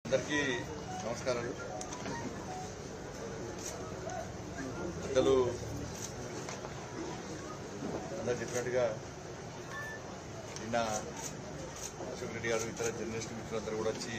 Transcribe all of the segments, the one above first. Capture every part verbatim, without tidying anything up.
అందరికీ నమస్కారాలు. పెద్దలు అందరు చెప్పినట్టుగా నిన్న అశోక్ రెడ్డి గారు ఇతర జర్నలిస్టు మిత్రులందరూ కూడా వచ్చి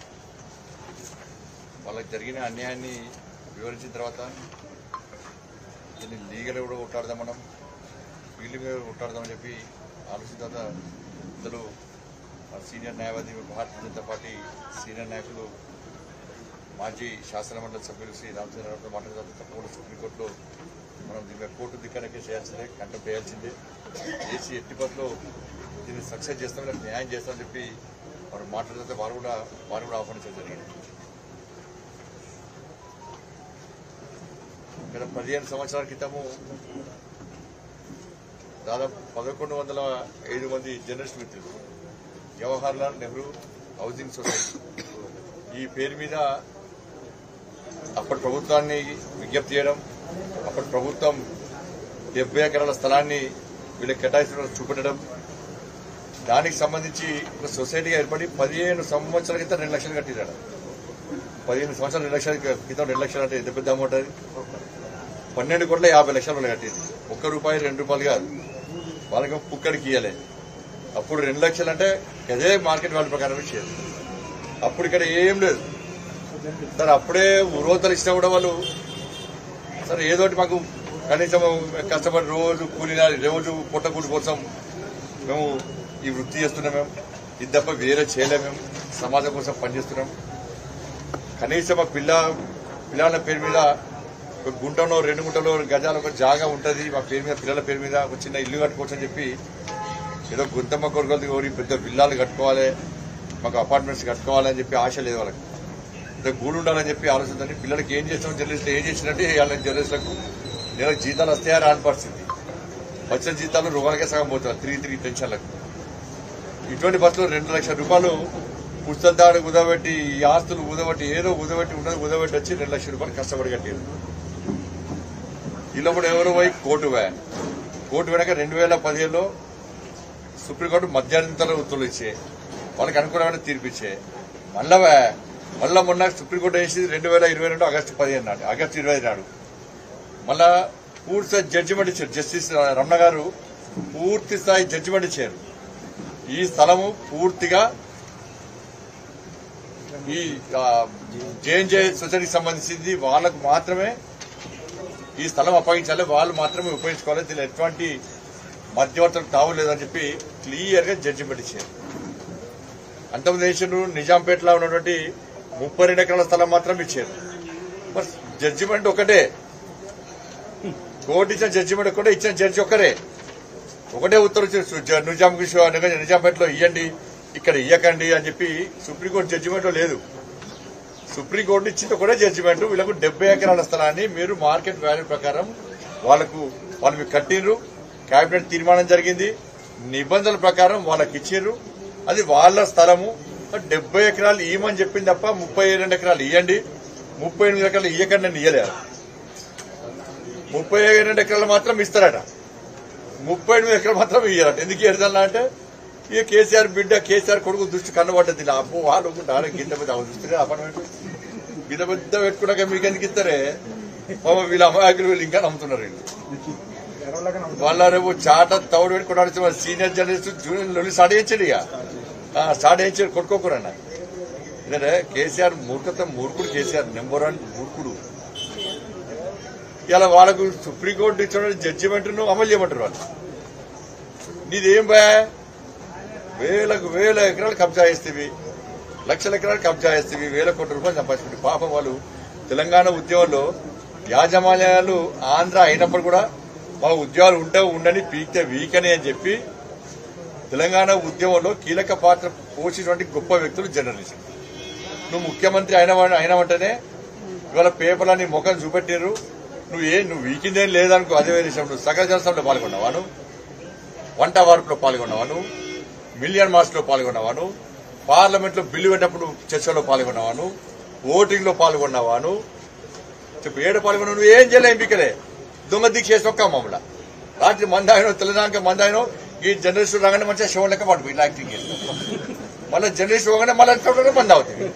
వాళ్ళకి జరిగిన అన్యాయాన్ని వివరించిన తర్వాత దీన్ని లీగల్ కూడా కొట్టాడదాం, మనం ఫీల్డ్గా కొట్టాడదామని చెప్పి ఆలోచించిన తర్వాత పెద్దలు సీనియర్ న్యాయవాది భారతీయ జనతా పార్టీ సీనియర్ నాయకులు మాజీ శాసన మండలి సభ్యులు శ్రీ రామచంద్రరావు మాట్లాడుతూ తప్పకుండా సుప్రీంకోర్టులో మనం దీని కోర్టు దిక్కనకే చేయాల్సిందే, కంటెంప్ట్ చేయాల్సిందే, చేసి ఎట్టి పనిలో దీన్ని సక్సెస్ చేస్తాం, న్యాయం చేస్తామని చెప్పి వారు మాట్లాడితే వారు కూడా వారు కూడా ఆహ్వానించడం జరిగింది. ఇక్కడ పదిహేను సంవత్సరాల క్రితము దాదాపు పదకొండు వందల ఐదు మంది జర్నలిస్ట్ మిత్రులు జవహర్లాల్ నెహ్రూ హౌసింగ్ సొసైటీ ఈ పేరు మీద అప్పటి ప్రభుత్వాన్ని విజ్ఞప్తి చేయడం, అప్పటి ప్రభుత్వం డెబ్బై ఎకరాల స్థలాన్ని వీళ్ళకి కేటాయించడం చూపెట్టడం, దానికి సంబంధించి ఒక సొసైటీగా ఏర్పడి పదిహేను సంవత్సరాల క్రితం రెండు లక్షలు కట్టిరాడు. పదిహేను సంవత్సరాలు రెండు లక్షల క్రితం రెండు లక్షలు అంటే ఎంత పెద్ద అమౌంట్ అది. పన్నెండు కోట్ల యాభై లక్షలు వాళ్ళు కట్టింది. ఒక్క రూపాయి రెండు రూపాయలు కాదు, వాళ్ళకి పుక్కడికి ఇయ్యలే. అప్పుడు రెండు లక్షలు అంటే అదే మార్కెట్ వాల్యూ ప్రకారం ఇచ్చేది. అప్పుడు ఇక్కడ ఏం లేదు సార్. అప్పుడే ఉరోతలు ఇచ్చినా కూడా వాళ్ళు సార్ ఏదోటి మాకు కనీసం కష్టపడి రోజు కూలి రోజు పొట్టకూలి కోసం మేము ఈ వృత్తి చేస్తున్నాం, మేము ఇది తప్ప వేరే చేయలేము, మేము సమాజం కోసం పనిచేస్తున్నాం. కనీసం మా పిల్ల పిల్లల పేరు మీద ఒక గుంటలో రెండు గుంటలో గజాలు ఒక జాగా ఉంటుంది, మా పేరు మీద పిల్లల పేరు మీద ఒక చిన్న ఇల్లు కట్టుకోవచ్చు అని చెప్పి ఏదో గుంతమ్మ కొరకలు కోరి పెద్ద విల్లాలు కట్టుకోవాలి, మాకు అపార్ట్మెంట్స్ కట్టుకోవాలి అని చెప్పి ఆశ లేదు వాళ్ళకి. పెద్ద గూడు ఉండాలని చెప్పి ఆలోచించండి. పిల్లలకి ఏం చేస్తాం, జర్నలిస్టులు ఏం చేసినట్టే వాళ్ళ జర్నలిస్టులకు నెలకు జీతాలు వస్తాయా రాని పరిస్థితి. వచ్చిన జీతాలు రోగాలకే సగం పోతున్నారు తిరిగి తిరిగి పెన్షన్లకు. ఇటువంటి బస్సులో రెండు లక్షల రూపాయలు పుస్తకాలు దాడి కుదబెట్టి ఈ ఆస్తులు కుదబెట్టి ఏదో కుదబెట్టి ఉన్నది కుదబెట్టి వచ్చి రెండు లక్షల రూపాయలు కష్టపడి కట్టారు. ఇలా కూడా ఎవరో పోయి కోర్టు పోయా కోర్టు వెనక రెండు వేల పదిహేనులో సుప్రీంకోర్టు మధ్యంతర ఉత్తర్వులు ఇచ్చే వాళ్ళకి అనుకూలమైన తీర్పిచ్చే మళ్ళా మళ్ళా మొన్న సుప్రీంకోర్టు వేసింది రెండు వేల ఇరవై రెండు ఆగస్టు పదిహేను నాడు ఆగస్టు ఇరవై నాడు మళ్ళా పూర్తి స్థాయి జడ్జిమెంట్ ఇచ్చారు. జస్టిస్ రమణ గారు పూర్తి స్థాయి జడ్జిమెంట్ ఇచ్చారు. ఈ స్థలము పూర్తిగా ఈ జేఎన్జే సొసైటీకి సంబంధించింది, వాళ్ళకు మాత్రమే ఈ స్థలం అప్పగించాలి, వాళ్ళు మాత్రమే ఉపయోగించుకోవాలి, దీనిలో ఎటువంటి మధ్యవర్తులకు తావు లేదని చెప్పి క్లియర్ గా జడ్జిమెంట్ ఇచ్చారు. అంతకుముందు దేశంలో నిజాంపేటలో ఉన్నటువంటి ముప్పై రెండు ఎకరాల స్థలం మాత్రం ఇచ్చారు. మరి జడ్జిమెంట్ ఒకటే, కోర్టు ఇచ్చిన జడ్జిమెంట్ ఒకటే, ఇచ్చిన జడ్జి ఒకరే, ఒకటే ఉత్తర్వు నిజాం నిజాంపేటలో ఇవ్వండి, ఇక్కడ ఇయ్యకండి అని చెప్పి సుప్రీంకోర్టు జడ్జిమెంట్ లేదు. సుప్రీంకోర్టు ఇచ్చింది ఒకటే జడ్జిమెంట్, వీళ్ళకు డెబ్బై ఎకరాల స్థలాన్ని మీరు మార్కెట్ వాల్యూ ప్రకారం వాళ్లకు వాళ్ళు మీకు కట్టిండ్రు, కేబినెట్ తీర్మానం జరిగింది, నిబంధనల ప్రకారం వాళ్ళకి ఇచ్చిర్రు, అది వాళ్ళ స్థలము. డెబ్బై ఎకరాలు ఇవ్వమని చెప్పింది తప్ప ముప్పై రెండు ఎకరాలు ఇవ్వండి, ముప్పై ఎనిమిది ఎకరాలు ఇయ్యకండి అని ఇయ్యలేరు. ముప్పై రెండు ఎకరాలు మాత్రం ఇస్తారట, ముప్పై ఎనిమిది ఎకరాలు మాత్రం ఇయ్యారట. ఎందుకు ఇయ్యడదల్లా అంటే ఇక కేసీఆర్ బిడ్డ కేసీఆర్ కొడుకు దృష్టి కన్నబడ్డది. అప్పు వాళ్ళు గింత పెద్ద దృష్టి అపార్ట్మెంట్ గింత పెద్ద పెట్టుకున్నాక మీకు ఎందుకు ఇస్తారే వీళ్ళ అమాయకులు వీళ్ళు ఇంకా నమ్ముతున్నారు. వీళ్ళు వాళ్ళ రేపు చాట తౌడు పెట్టుకున్నాడు సీనియర్ జర్నలిస్ట్ జూనియర్ స్టార్ట్ చేయించాడు, ఇక స్టార్ట్ చేయించాడు కొట్టుకోకూరన్న. ఎందుకంటే కేసీఆర్ మూర్ఖత మూర్ఖుడు, కేసీఆర్ నెంబర్ వన్ మూర్ఖుడు. ఇలా వాళ్ళకు సుప్రీంకోర్టు ఇచ్చిన జడ్జిమెంట్ ను అమలు చేయమంటారు. వాళ్ళు నీదేం భయ వేలకు వేల ఎకరాలు కబ్జా చేస్తేవి, లక్షల ఎకరాలు కబ్జా చేస్తేవి, వేల కోట్ల రూపాయలు సంపాదించుకుంటే పాపం వాళ్ళు తెలంగాణ ఉద్యమంలో యాజమాన్యాలు ఆంధ్ర అయినప్పుడు కూడా మా ఉద్యోగాలు ఉంటే ఉండని పీకితే వీకని అని చెప్పి తెలంగాణ ఉద్యమంలో కీలక పాత్ర పోషించినటువంటి గొప్ప వ్యక్తులు జర్నలిస్టులు. నువ్వు ముఖ్యమంత్రి అయిన అయినవంటేనే ఇవాళ పేపర్లని ముఖం చూపెట్టారు. నువ్వు ఏ నువ్వు వీకిందేం లేదనుకో, అదే విషయం. నువ్వు సకల జనసభలో పాల్గొన్నావాను, వంట వార్పులో పాల్గొన్నావాను, మిలియన్ మార్చ్ లో పాల్గొన్నావాను, పార్లమెంట్ లో బిల్లు పెట్టినప్పుడు చర్చలో పాల్గొన్నావాను, ఓటింగ్ లో పాల్గొన్నావాను, చెప్పు ఏడు పాల్గొన్నావు. నువ్వు ఏం చేయలే, ఎంపికలే దొంగ దీక్ష చేసి ఒక్క మమ్మల్ని రాత్రి మందాయనో తెలంగాణ మందాయనో ఈ జర్నలిస్టు రాగానే మంచిగా శివం లెక్క పడుతుంది ఇలా యాక్టింగ్ చేస్తాం. మళ్ళీ జర్నలిస్ట్ పోగానే మళ్ళీ మంది అవుతుంది.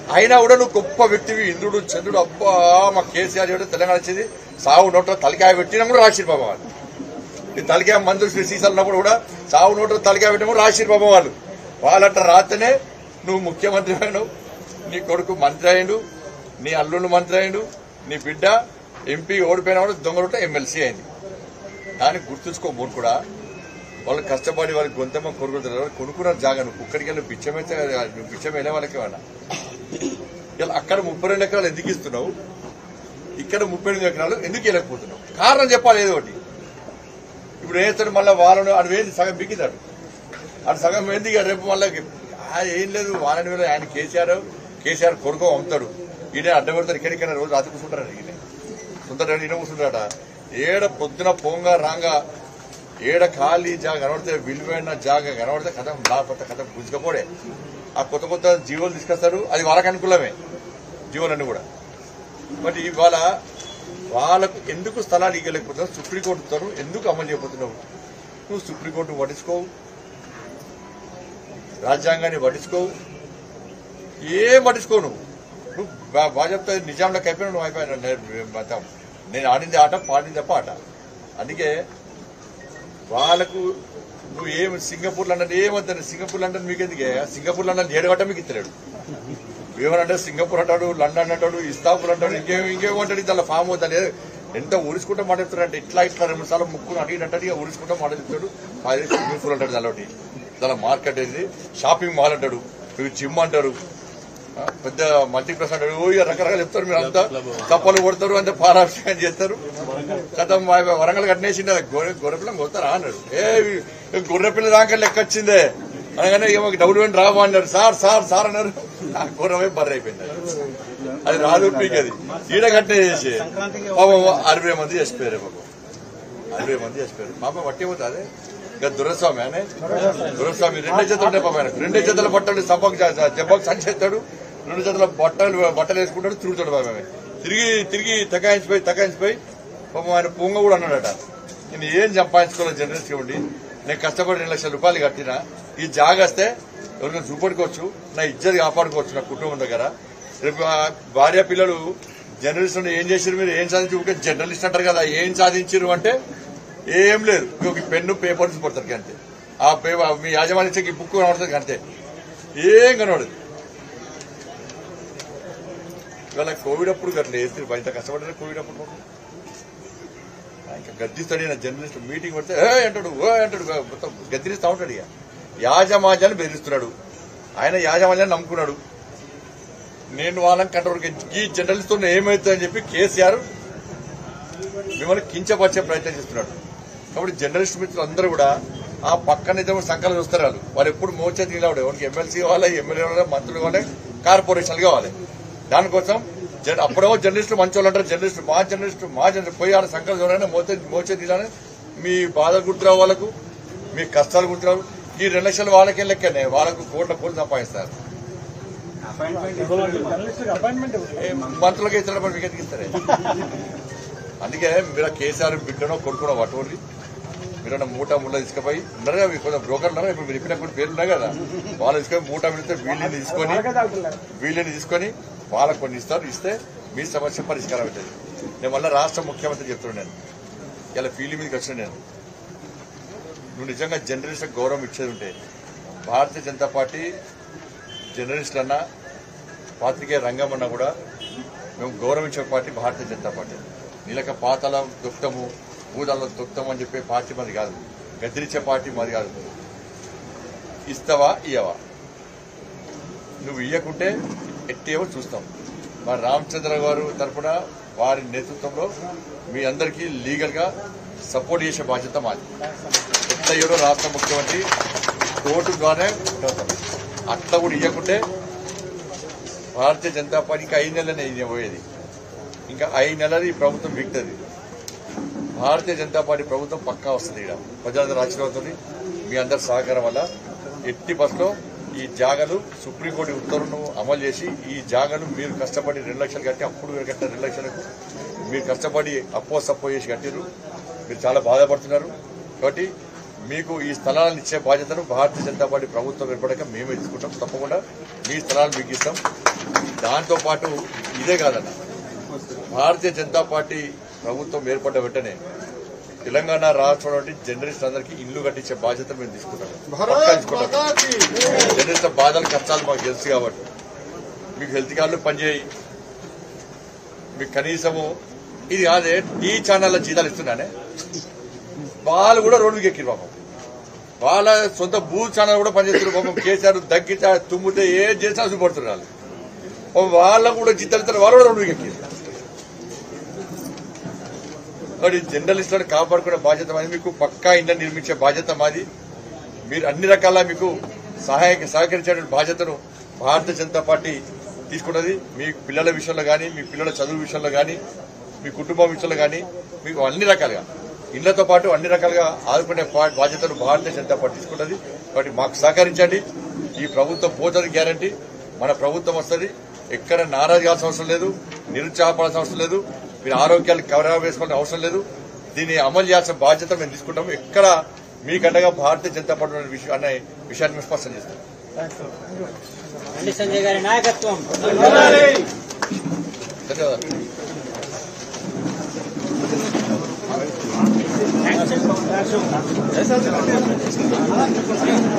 అయినా కూడా నువ్వు గొప్ప వ్యక్తివి, ఇంద్రుడు చంద్రుడు, అబ్బా మా కేసీఆర్ చేయడం తెలంగాణ వచ్చింది, సాగు నోట్లో తలకాయ పెట్టినా కూడా రాసిరు బాబా వాళ్ళు. ఈ తలకాయ మందులు సీసాలు ఉన్నప్పుడు కూడా సాగు నోట్లో తలకాయ పెట్టినా కూడా రాసిరు బాబా వాళ్ళు. వాళ్ళంట రాతనే నువ్వు ముఖ్యమంత్రి అయినావు, నీ కొడుకు మంత్రి అయ్యిండు, నీ అల్లుళ్ళు మంత్రి అయ్యిండు, నీ బిడ్డ ఎంపీ ఓడిపోయిన వాడు దొంగ రొట్ట ఎమ్మెల్సీ అయింది. దాన్ని గుర్తుంచుకో మూడు కూడా. వాళ్ళు కష్టపడి వాళ్ళకి గొంతమ్మ కొనుక్కుంటారు, కొనుక్కున్నారు జాగా. నువ్వు ఇక్కడికి వెళ్ళి బిచ్చమైతే నువ్వు బిచ్చం వెళ్ళే వాళ్ళకి వాళ్ళ ఇలా అక్కడ ముప్పై రెండు ఎకరాలు ఎందుకు ఇస్తున్నావు, ఇక్కడ ముప్పై ఎనిమిది ఎకరాలు ఎందుకు వెళ్ళకపోతున్నావు? కారణం చెప్పాలి ఏదో ఒకటి. ఇప్పుడు వేస్తాడు మళ్ళీ వాళ్ళను అటు వేసి సగం బిక్కితాడు, అటు సగం ఏంది ఇక రేపు మళ్ళీ ఏం లేదు వాళ్ళని వేళ ఆయన కేసీఆర్ కేసీఆర్ కొడుకో అమ్ముతాడు, ఈయన అడ్డ పెడతాడు, ఇక్కడికైనా రోజు అతి కూర్చుంటారు, ఈయన సుందర ఈయన కూర్చుంటాడట. ఏడ పొద్దున పోంగా రాంగా ఏడ ఖాళీ జాగా కనబడితే విలువైన జాగా కనబడితే కథ లాపత కథ గుంజుకపోడే ఆ కొత్త కొత్త జీవోలు తీసుకొస్తారు. అది వాళ్ళకి అనుకూలమే జీవోలన్నీ కూడా. బట్ ఇవాళ వాళ్ళకు ఎందుకు స్థలాలు ఇవ్వలేకపోతున్నావు? సుప్రీంకోర్టుతో ఎందుకు అమలు చేయబోతున్నావు? నువ్వు సుప్రీంకోర్టు పట్టించుకోవు, రాజ్యాంగాన్ని పట్టించుకోవు, ఏం పట్టించుకోవు. నువ్వు నువ్వు బాగా చెప్తా నిజాంలోకి అయిపోయినా నువ్వు అయిపోయినా. నేను ఆడింది ఆట, పాడింది పాట. అందుకే వాళ్ళకు నువ్వు ఏం సింగపూర్ లండన్ ఏమంటాను, సింగపూర్ లండన్ మీకు ఎందుకే? సింగపూర్ లండన్ ఏడగట్ట మీకు ఇస్తలేడు. ఏమనంటే సింగపూర్ అంటాడు, లండన్ అంటాడు, ఇస్తాంబుల్ అంటాడు, ఇంకేం ఇంకేమంటాడు. దాని ఫామ్ అవుతాను ఎంత ఊరుసుకుంటా మాట్లాడుతాడంటే ఇట్లా ఇట్లా రెండు సార్లు ముక్కును అడిగినట్టు ఇక ఊరుసుకుంటా మాట్లాడుతాడు. అది స్విమ్మింగ్ పూల్ అంటాడు, దానిలోటి దాని మార్కెట్ ఏంది, షాపింగ్ మాల్ అంటాడు, మీరు జిమ్ అంటారు, పెద్ద మల్టీప్లెక్స్ అంటారు. ఇక రకరకాలు చెప్తారు. మీరు అంతా తప్పలు కొడతారు, అంటే పారాభిషేకం చేస్తారు. గతం వరంగల్ కట్టినేసిండే గొర్రె గొర్రెపిల్లం కొడతారా అన్నాడు. ఏ గొర్రెపిల్ల దాకా లెక్క వచ్చిందే అనగానే ఏమో డబ్బులు వెంట రాబో అన్నారు. సార్ సార్ సార్ అన్నారు. ఆ గొర్రె బర్రె అయిపోయింది. అది రాదు మీకు, అది ఈడ కట్టినే చేసి పాపం అరవై మంది చచ్చిపోయారు. పాపం అరవై మంది చచ్చిపోయారు. పాపం పట్టేపోతుంది. అదే ఇంకా దురస్వామి అనే దురస్వామి రెండే చేతులు ఉంటాయి. పాపం ఆయన రెండే చేతుల బట్టలు సబ్బకు దెబ్బకు సంచేస్తాడు, రెండు చేతుల బట్టలు బట్టలు వేసుకుంటాడు, తిరుగుతాడు. పాపం తిరిగి తిరిగి తకాయించిపోయి తకాయించిపోయి పాపం ఆయన పొంగ కూడా అన్నాడట, నేను ఏం సంపాదించుకోవాలి జర్నలిస్ట్ ఉండి, నేను కష్టపడి రెండు లక్షల రూపాయలు కట్టినా, ఈ జాగస్తే ఎవరికైనా చూపడుకోవచ్చు, నా ఇజ్జత్ కాపాడుకోవచ్చు నా కుటుంబం దగ్గర. రేపు భార్య పిల్లలు జర్నలిస్ట్ ఏం చేసారు, మీరు ఏం సాధించి జర్నలిస్ట్ అంటారు కదా, ఏం సాధించారు అంటే ఏం లేదు, ఒక పెన్ను పేపర్ పడతారు అంతే. ఆ పేపర్ మీ యాజమాన్యకి బుక్ కనబడుతుంది అంతే, ఏం కనబడదు. ఇవాళ కోవిడ్ అప్పుడు గట్లేదు, ఇంత కష్టపడ్డారు. కోవిడ్ అప్పుడు ఇంకా గద్దిస్తాడు ఈయన జర్నలిస్ట్. మీటింగ్ పెడితే ఏ అంటాడు, ఓ అంటాడు, మొత్తం గద్దిరిస్తూ ఉంటాడు. ఇక యాజమాన్యాన్ని బెదిరిస్తున్నాడు. ఆయన యాజమాన్యాన్ని నమ్ముకున్నాడు. నేను వాళ్ళని కంట్రోల్ ఈ జర్నలిస్ట్ ఏమవుతుందని చెప్పి కేసీఆర్ మిమ్మల్ని కించపరిచే ప్రయత్నం చేస్తున్నాడు. కాబట్టి జర్నలిస్ట్ మిత్రులు అందరూ కూడా ఆ పక్కన ఇద్దరు సంఖ్యలు చూస్తారు. వాళ్ళు వాళ్ళు ఎప్పుడు మోచేతి నిలబడే, వాళ్ళకి ఎమ్మెల్సీ కావాలి, ఎమ్మెల్యే కావాలి, మంత్రులు కావాలి, కార్పొరేషన్లు కావాలి. దానికోసం అప్పుడేమో జర్నలిస్టులు మంచి వాళ్ళు అంటారు, జర్నలిస్టు మా జర్నలిస్టు మా జర్నలిస్ట్ పోయి ఆడ సంఖ్యలు చూడాలని మోచే మోచేతి ఇలానే మీ బాధ గుర్తురావు, వాళ్ళకు మీ కష్టాలు గుర్తురావు. ఈ రెండు లక్షలు వాళ్ళకే లెక్కనే, వాళ్ళకు కోట్ల కోట్లు సంపాదిస్తారు. మంత్రులకి ఇతర మీకు ఎందుకు ఇస్తారే? అందుకే మీరు కేసీఆర్ బిడ్డనో కొడుకునో పట్టుకోండి. మీరు మూట ముళ్ళ తీసుకుపోయి ఉన్నారు కదా, కొంచెం బ్రోకర్ ఉన్నారు, ఇప్పుడు మీరు చెప్పిన కొన్ని పేర్లు ఉన్నాయి కదా, వాళ్ళు తీసుకొని మూట మిడితే వీళ్ళని తీసుకొని వీళ్ళని తీసుకొని వాళ్ళకు కొన్ని ఇస్తారు. ఇస్తే మీ సమస్య పరిష్కారం అవుతుంది. నేను మళ్ళీ రాష్ట్ర ముఖ్యమంత్రి చెప్తున్నాను, ఇలా ఫీల్డ్ మీదకి వచ్చిన నేను, నువ్వు నిజంగా జర్నలిస్ట్కి గౌరవం ఇచ్చేది ఉంటే భారతీయ జనతా పార్టీ జర్నలిస్టులన్నా పాత్రికేయ రంగం అన్నా కూడా మేము గౌరవించే పార్టీ భారతీయ జనతా పార్టీ. నీలక పాతల దుఃఖము ఊదల దుఃఖం అని చెప్పే పార్టీ మాది కాదు, గదిరించే పార్టీ మాది కాదు. ఇస్తావా ఇయ్యవా? నువ్వు ఇయ్యకుంటే ఎట్టేవో చూస్తాం. మా రామచంద్ర గారు తరఫున వారి నేతృత్వంలో మీ అందరికీ లీగల్ గా సపోర్ట్ చేసే బాధ్యత మాది. ఎట్లా ఎవరో రాష్ట్ర ముఖ్యమంత్రి కోర్టు ద్వారానే అట్లా కూడా ఇవ్వకుంటే భారతీయ జనతా పార్టీకి ఐదు నెలలనే ఇది పోయేది. ఇంకా ఐదు నెలలు ఈ ప్రభుత్వం బిగుతుంది. భారతీయ జనతా పార్టీ ప్రభుత్వం పక్కా వస్తుంది. ఇక్కడ ప్రజలందరూ ఆశీర్వాదంతో మీ అందరి సహకారం వల్ల ఎట్టి బస్సులో ఈ జాగాలు సుప్రీంకోర్టు ఉత్తర్వులను అమలు చేసి ఈ జాగాలు మీరు కష్టపడి రెండు లక్షలు కట్టి అప్పుడు కట్టిన రెండు లక్షలకు మీరు కష్టపడి అప్పో సప్పో చేసి కట్టిరు. మీరు చాలా బాధపడుతున్నారు. కాబట్టి మీకు ఈ స్థలాలను ఇచ్చే బాధ్యతను భారతీయ జనతా పార్టీ ప్రభుత్వం ఏర్పడాక మేమే తీసుకుంటాం. తప్పకుండా మీ స్థలాలు మీకు ఇస్తాం. దాంతోపాటు ఇదే కాదన్న, భారతీయ జనతా పార్టీ ప్రభుత్వం ఏర్పడ్డ వెంటనే తెలంగాణ రాష్ట్రంలో జర్నలిస్ట్ అందరికీ ఇల్లు కట్టించే బాధ్యత మేము తీసుకుంటాం. జర్నలిస్ట్ బాధలు కష్టాలు మాకు తెలుసు కాబట్టి మీకు హెల్త్ కార్డులు పనిచేయి, మీకు కనీసము ఇది కాదే టీ ఛానళ్ళ జీతాలు ఇస్తున్నానే వాళ్ళు కూడా రోడ్డుకి ఎక్కిరు పాపం. వాళ్ళ సొంత భూ ఛానల్ కూడా పనిచేస్తున్నారు పాపం. కేసీఆర్ దగ్గితే తుమ్మితే ఏ చేసినా చూపడుతున్నారు వాళ్ళు. వాళ్ళకు కూడా జీతాలు ఇస్తారు, వాళ్ళు కూడా రోడ్డుకి ఎక్కిరు. మరి జర్నలిస్టులను కాపాడుకునే బాధ్యత మాది. మీకు పక్కా ఇండ్లు నిర్మించే బాధ్యత మాది. మీరు అన్ని రకాల మీకు సహాయ సహకరించే బాధ్యతను భారతీయ జనతా పార్టీ తీసుకున్నది. మీ పిల్లల విషయంలో కానీ, మీ పిల్లల చదువు విషయంలో కానీ, మీ కుటుంబం విషయంలో కానీ మీకు అన్ని రకాలుగా ఇళ్లతో పాటు అన్ని రకాలుగా ఆదుకునే బాధ్యతను భారతీయ జనతా పార్టీ తీసుకున్నది. కాబట్టి మాకు సహకరించండి. ఈ ప్రభుత్వం పోతుంది గ్యారంటీ. మన ప్రభుత్వం వస్తుంది. ఎక్కడ నారాజు కావాల్సిన అవసరం లేదు, నిరుత్సాహపడాల్సిన అవసరం లేదు, మీరు ఆరోగ్యాలు కవర్ వేసుకోవాల్సిన అవసరం లేదు. దీన్ని అమలు చేయాల్సిన బాధ్యత మేము తీసుకుంటాము. ఎక్కడ మీకండగా భారతీయ జనతా పార్టీ విషయం అనే విషయాన్ని మేము స్పష్టం చేస్తాం. సంజయ్ గారి నాయకత్వం. ధన్యవాదాలు.